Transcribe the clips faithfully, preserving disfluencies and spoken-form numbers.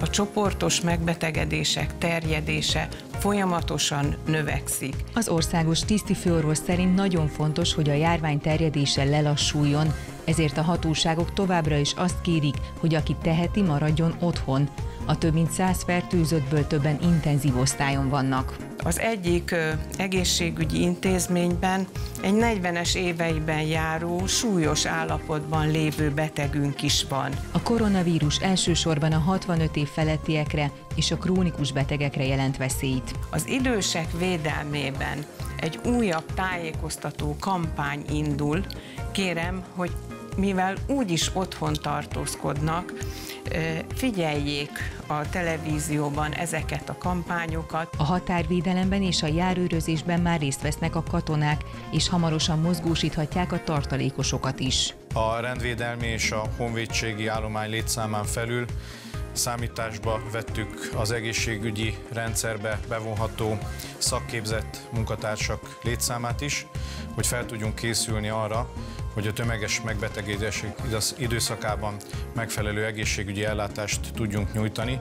a csoportos megbetegedések terjedése folyamatosan növekszik. Az országos tisztifőorvos szerint nagyon fontos, hogy a járvány terjedése lelassuljon, ezért a hatóságok továbbra is azt kérik, hogy aki teheti, maradjon otthon. A több mint száz fertőzöttből többen intenzív osztályon vannak. Az egyik ö, egészségügyi intézményben egy negyvenes éveiben járó, súlyos állapotban lévő betegünk is van. A koronavírus elsősorban a hatvanöt év felettiekre és a krónikus betegekre jelent veszélyt. Az idősek védelmében egy újabb tájékoztató kampány indul. Kérem, hogy mivel úgyis otthon tartózkodnak, figyeljék a televízióban ezeket a kampányokat. A határvédelemben és a járőrözésben már részt vesznek a katonák, és hamarosan mozgósíthatják a tartalékosokat is. A rendvédelmi és a honvédségi állomány létszámán felül számításba vettük az egészségügyi rendszerbe bevonható szakképzett munkatársak létszámát is, hogy fel tudjunk készülni arra, hogy a tömeges megbetegedések időszakában megfelelő egészségügyi ellátást tudjunk nyújtani.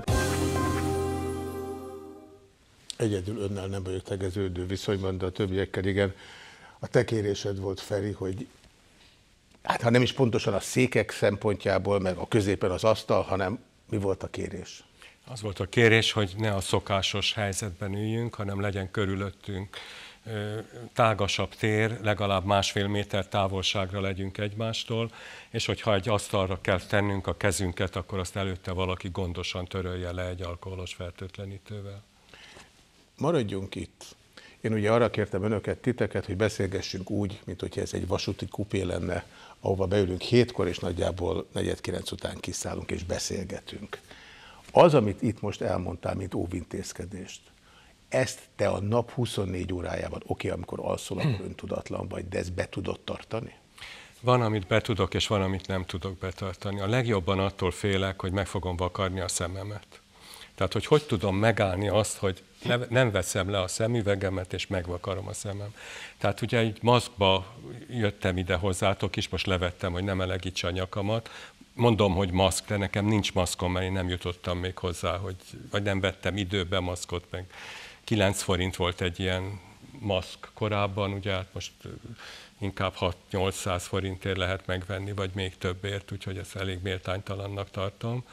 Egyedül önnel nem vagyok tegeződő viszonyban, de a többiekkel igen. A te kérésed volt, Feri, hogy hát ha nem is pontosan a székek szempontjából, meg a középen az asztal, hanem mi volt a kérés? Az volt a kérés, hogy ne a szokásos helyzetben üljünk, hanem legyen körülöttünk tágasabb tér, legalább másfél méter távolságra legyünk egymástól, és hogyha egy asztalra kell tennünk a kezünket, akkor azt előtte valaki gondosan törölje le egy alkoholos fertőtlenítővel. Maradjunk itt. Én ugye arra kértem önöket, titeket, hogy beszélgessünk úgy, mint hogyha ez egy vasúti kupé lenne, ahova beülünk hétkor, és nagyjából negyed kilenc után kiszállunk és beszélgetünk. Az, amit itt most elmondtál, mint óvintézkedést, ezt te a nap huszonnégy órájában, oké, amikor alszol, akkor öntudatlan vagy, de ezt be tudod tartani? Van, amit be tudok, és van, amit nem tudok betartani. A legjobban attól félek, hogy meg fogom vakarni a szememet. Tehát, hogy hogy tudom megállni azt, hogy ne, nem veszem le a szemüvegemet, és megvakarom a szemem. Tehát ugye így maszkba jöttem ide hozzátok is, most levettem, hogy nem elegítse a nyakamat. Mondom, hogy maszk, de nekem nincs maszkom, mert én nem jutottam még hozzá, hogy, vagy nem vettem időbe maszkot, meg kilenc forint volt egy ilyen maszk korábban, ugye hát most inkább hat-nyolcszáz forintért lehet megvenni, vagy még többért, úgyhogy ezt elég méltánytalannak tartom.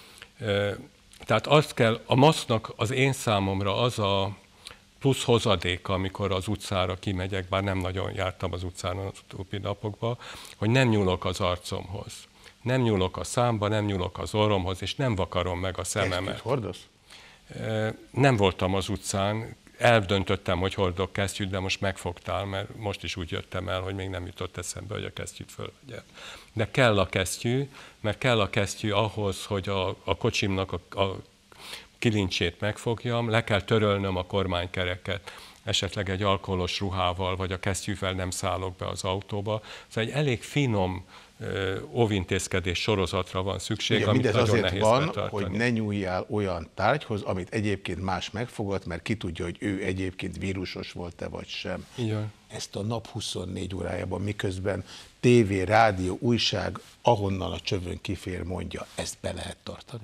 Tehát azt kell, a maszknak az én számomra az a plusz hozadéka, amikor az utcára kimegyek, bár nem nagyon jártam az utcán az utóbbi napokban, hogy nem nyúlok az arcomhoz. Nem nyúlok a számba, nem nyúlok az orromhoz, és nem vakarom meg a szememet. Kesztyűt hordasz? Nem voltam az utcán, eldöntöttem, hogy hordok kesztyűt, de most megfogtál, mert most is úgy jöttem el, hogy még nem jutott eszembe, hogy a kesztyűt fölvegyem. De kell a kesztyű, mert kell a kesztyű ahhoz, hogy a, a kocsimnak a, a kilincsét megfogjam, le kell törölnöm a kormánykereket, esetleg egy alkoholos ruhával, vagy a kesztyűvel nem szállok be az autóba. Szóval egy elég finom óvintézkedés sorozatra van szükség, igen, amit mindez nagyon azért nehéz van, betartani. hogy ne nyúljál olyan tárgyhoz, amit egyébként más megfogott, mert ki tudja, hogy ő egyébként vírusos volt-e vagy sem. Igen. Ezt a nap huszonnégy órájában, miközben tévé, rádió, újság, ahonnan a csövön kifér, mondja, ezt be lehet tartani?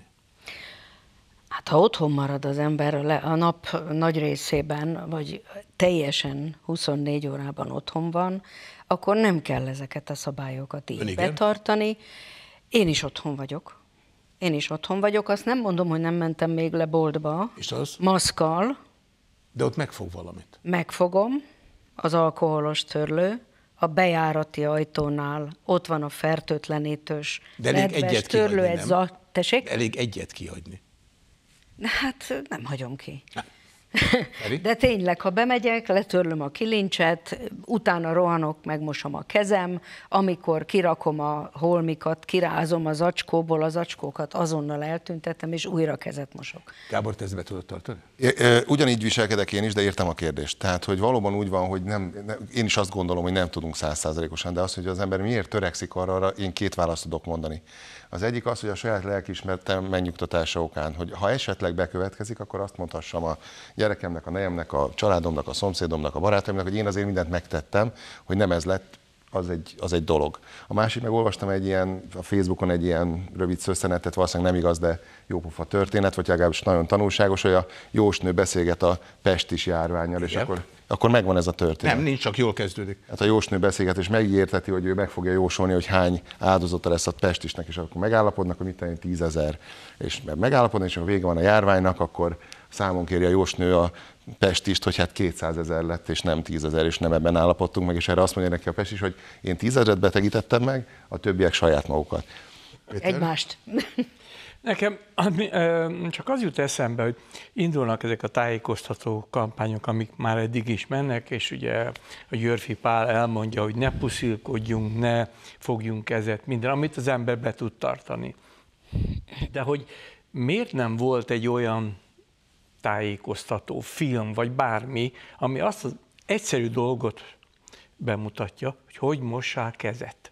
Hát ha otthon marad az ember a nap nagy részében, vagy teljesen huszonnégy órában otthon van, akkor nem kell ezeket a szabályokat így betartani. Én is otthon vagyok. Én is otthon vagyok. Azt nem mondom, hogy nem mentem még le boltba. És az? Maszkkal. De ott megfog valamit. Megfogom, az alkoholos törlő, a bejárati ajtónál ott van a fertőtlenítős, de elég egyet törlő, kihagyni, egy za... Tessék? Elég egyet kihagyni. Hát nem hagyom ki. De tényleg, ha bemegyek, letörlöm a kilincset, utána rohanok, megmosom a kezem, amikor kirakom a holmikat, kirázom az zacskóból, az zacskókat azonnal eltüntetem, és újra kezet mosok. Gábor, te ezt be tudod tartani? Ugyanígy viselkedek én is, de értem a kérdést. Tehát, hogy valóban úgy van, hogy nem, nem én is azt gondolom, hogy nem tudunk százszázalékosan, de az, hogy az ember miért törekszik arra, arra én két választ tudok mondani. Az egyik az, hogy a saját lelkiismeretem megnyugtatása okán, hogy ha esetleg bekövetkezik, akkor azt mondhassam a gyerekemnek, a nejemnek, a családomnak, a szomszédomnak, a barátaimnak, hogy én azért mindent megtettem, hogy nem ez lett, az egy, az egy dolog. A másik, meg olvastam egy ilyen, a Facebookon egy ilyen rövid szösszenetet, valószínűleg nem igaz, de jópofa történet, vagy legalábbis nagyon tanulságos, hogy a jósnő beszélget a pestis járvánnyal, és akkor, akkor megvan ez a történet. Nem, nincs, csak jól kezdődik. Hát a jósnő beszélget, és megígérteti, hogy ő meg fogja jósolni, hogy hány áldozata lesz a pestisnek, és akkor megállapodnak, hogy mit tenni, tízezer, és megállapodnak, és ha vége van a járványnak, akkor számon kéri a jósnő a pestist, hogy hát kétszázezer lett, és nem tízezer, és nem ebben állapodtunk meg, és erre azt mondja neki a pestis, hogy én tízezret betegítettem meg, a többiek saját magukat. Péter? Egymást. Nekem csak az jut eszembe, hogy indulnak ezek a tájékoztató kampányok, amik már eddig is mennek, és ugye a Györfi Pál elmondja, hogy ne puszilkodjunk, ne fogjunk kezet, minden, amit az ember be tud tartani. De hogy miért nem volt egy olyan tájékoztató film, vagy bármi, ami azt az egyszerű dolgot bemutatja, hogy hogy mossál kezet.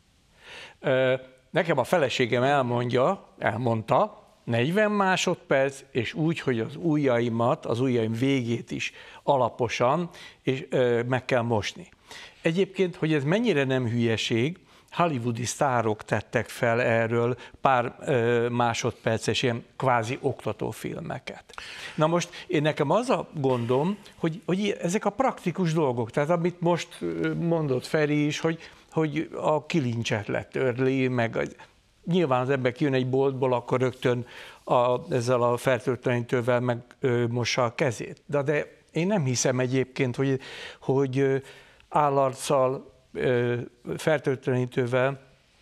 Nekem a feleségem elmondja, elmondta, negyven másodperc, és úgy, hogy az ujjaimat, az ujjaim végét is alaposan és ö, meg kell mosni. Egyébként, hogy ez mennyire nem hülyeség, hollywoodi sztárok tettek fel erről pár ö, másodperces ilyen kvázi oktatófilmeket. Na most én nekem az a gondom, hogy, hogy ezek a praktikus dolgok, tehát amit most mondott Feri is, hogy hogy a kilincset letörli, meg az, nyilván az ember kijön egy boltból, akkor rögtön a, ezzel a fertőtlenítővel megmossa a kezét. De, de én nem hiszem egyébként, hogy, hogy állarccal, fertőtlenítővel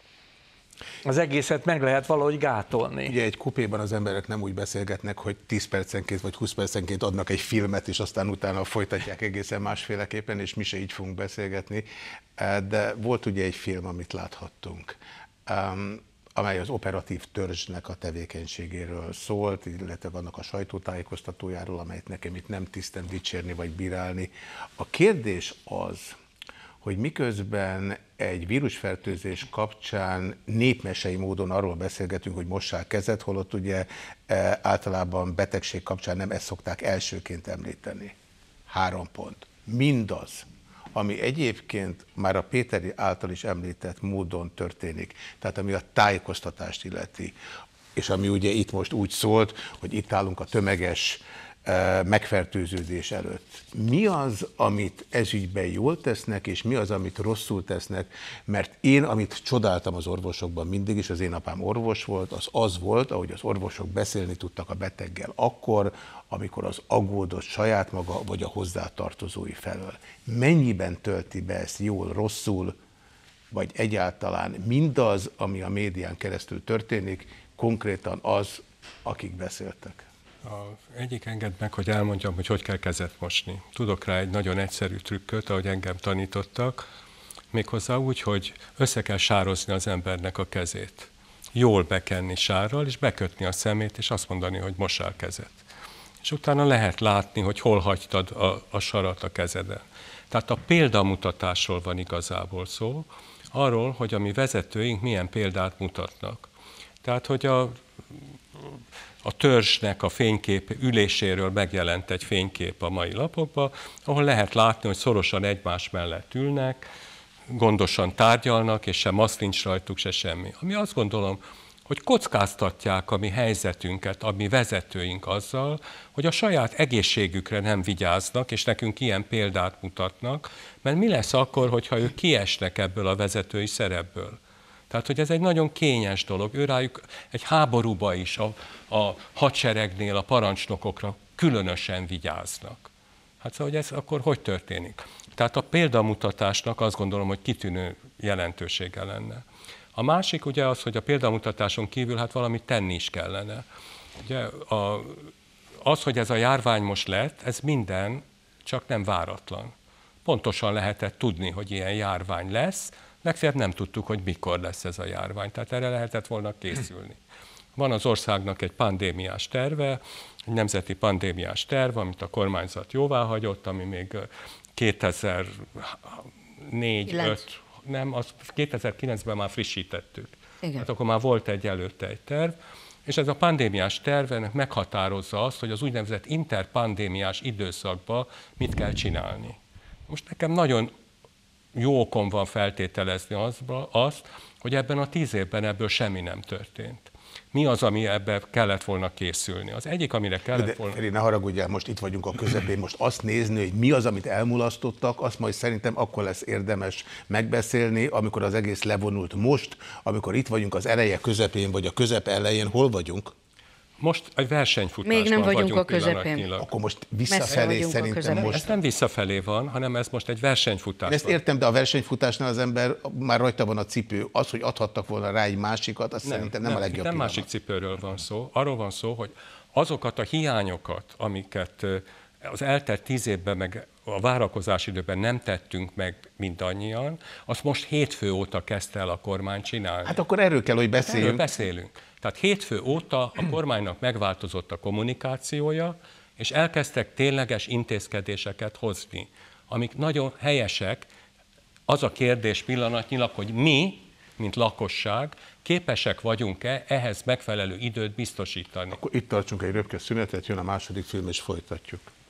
az egészet meg lehet valahogy gátolni. Ugye egy kupéban az emberek nem úgy beszélgetnek, hogy tíz percenként vagy húsz percenként adnak egy filmet, és aztán utána folytatják egészen másféleképpen, és mi se így fogunk beszélgetni. De volt ugye egy film, amit láthattunk, amely az operatív törzsnek a tevékenységéről szólt, illetve annak a sajtótájékoztatójáról, amelyet nekem itt nem tisztem dicsérni vagy bírálni. A kérdés az, hogy miközben egy vírusfertőzés kapcsán népmesei módon arról beszélgetünk, hogy mossál kezet, holott ugye e, általában betegség kapcsán nem ezt szokták elsőként említeni. Három pont. Mindaz, ami egyébként már a Péteri által is említett módon történik, tehát ami a tájékoztatást illeti, és ami ugye itt most úgy szólt, hogy itt állunk a tömeges megfertőződés előtt. Mi az, amit ezügyben jól tesznek, és mi az, amit rosszul tesznek? Mert én, amit csodáltam az orvosokban mindig is, az én apám orvos volt, az az volt, ahogy az orvosok beszélni tudtak a beteggel akkor, amikor az aggódott saját maga, vagy a hozzátartozói felől. Mennyiben tölti be ezt jól, rosszul, vagy egyáltalán mindaz, ami a médián keresztül történik, konkrétan az, akik beszéltek? Az egyik engedd meg, hogy elmondjam, hogy hogy kell kezet mosni. Tudok rá egy nagyon egyszerű trükköt, ahogy engem tanítottak, méghozzá úgy, hogy össze kell sározni az embernek a kezét. Jól bekenni sárral, és bekötni a szemét, és azt mondani, hogy mossál kezet. És utána lehet látni, hogy hol hagytad a, a sarat a kezeden. Tehát a példamutatásról van igazából szó, arról, hogy a mi vezetőink milyen példát mutatnak. Tehát, hogy a A törzsnek a fénykép üléséről megjelent egy fénykép a mai lapokban, ahol lehet látni, hogy szorosan egymás mellett ülnek, gondosan tárgyalnak, és se maszk nincs rajtuk, se semmi. Ami azt gondolom, hogy kockáztatják a mi helyzetünket, a mi vezetőink azzal, hogy a saját egészségükre nem vigyáznak, és nekünk ilyen példát mutatnak, mert mi lesz akkor, hogyha ők kiesnek ebből a vezetői szerepből? Tehát, hogy ez egy nagyon kényes dolog. Őrájuk egy háborúba is a, a hadseregnél a parancsnokokra különösen vigyáznak. Hát szóval, hogy ez akkor hogy történik? Tehát a példamutatásnak azt gondolom, hogy kitűnő jelentősége lenne. A másik ugye az, hogy a példamutatáson kívül hát valamit tenni is kellene. Ugye a, az, hogy ez a járvány most lett, ez minden, csak nem váratlan. Pontosan lehetett tudni, hogy ilyen járvány lesz, legfeljebb nem tudtuk, hogy mikor lesz ez a járvány, tehát erre lehetett volna készülni. Van az országnak egy pandémiás terve, egy nemzeti pandémiás terv, amit a kormányzat jóváhagyott, ami még kétezer-négy öt, nem, az kétezer-kilencben már frissítettük. Igen. Hát akkor már volt egy előtte egy terv, és ez a pandémiás tervenek meghatározza azt, hogy az úgynevezett interpandémiás időszakban mit kell csinálni. Most nekem nagyon jó okom van feltételezni azt, hogy ebben a tíz évben ebből semmi nem történt. Mi az, ami ebbe kellett volna készülni? Az egyik, amire kellett de, volna... Feri, ne haragudjál, most itt vagyunk a közepén, most azt nézni, hogy mi az, amit elmulasztottak, azt majd szerintem akkor lesz érdemes megbeszélni, amikor az egész levonult. Most, amikor itt vagyunk az eleje közepén, vagy a közep elején, hol vagyunk? Most egy versenyfutásban Még nem vagyunk, vagyunk a közepén. Akkor most visszafelé szerintem most... Ez nem visszafelé van, hanem ez most egy versenyfutás. Ezt értem, de a versenyfutásnál az ember már rajta van a cipő. Az, hogy adhattak volna rá egy másikat, azt nem, szerintem nem, nem a legjobb Nem pillanat. másik cipőről van szó. Arról van szó, hogy azokat a hiányokat, amiket az eltelt tíz évben, meg a várakozási időben nem tettünk meg mindannyian, azt most hétfő óta kezdte el a kormány csinálni. Hát akkor erről kell, hogy beszéljünk. Erről beszélünk. Tehát hétfő óta a kormánynak megváltozott a kommunikációja, és elkezdtek tényleges intézkedéseket hozni, amik nagyon helyesek. Az a kérdés pillanatnyilag, hogy mi, mint lakosság, képesek vagyunk-e ehhez megfelelő időt biztosítani. Akkor itt tartsunk egy röpke szünetet, jön a második film, és folytatjuk.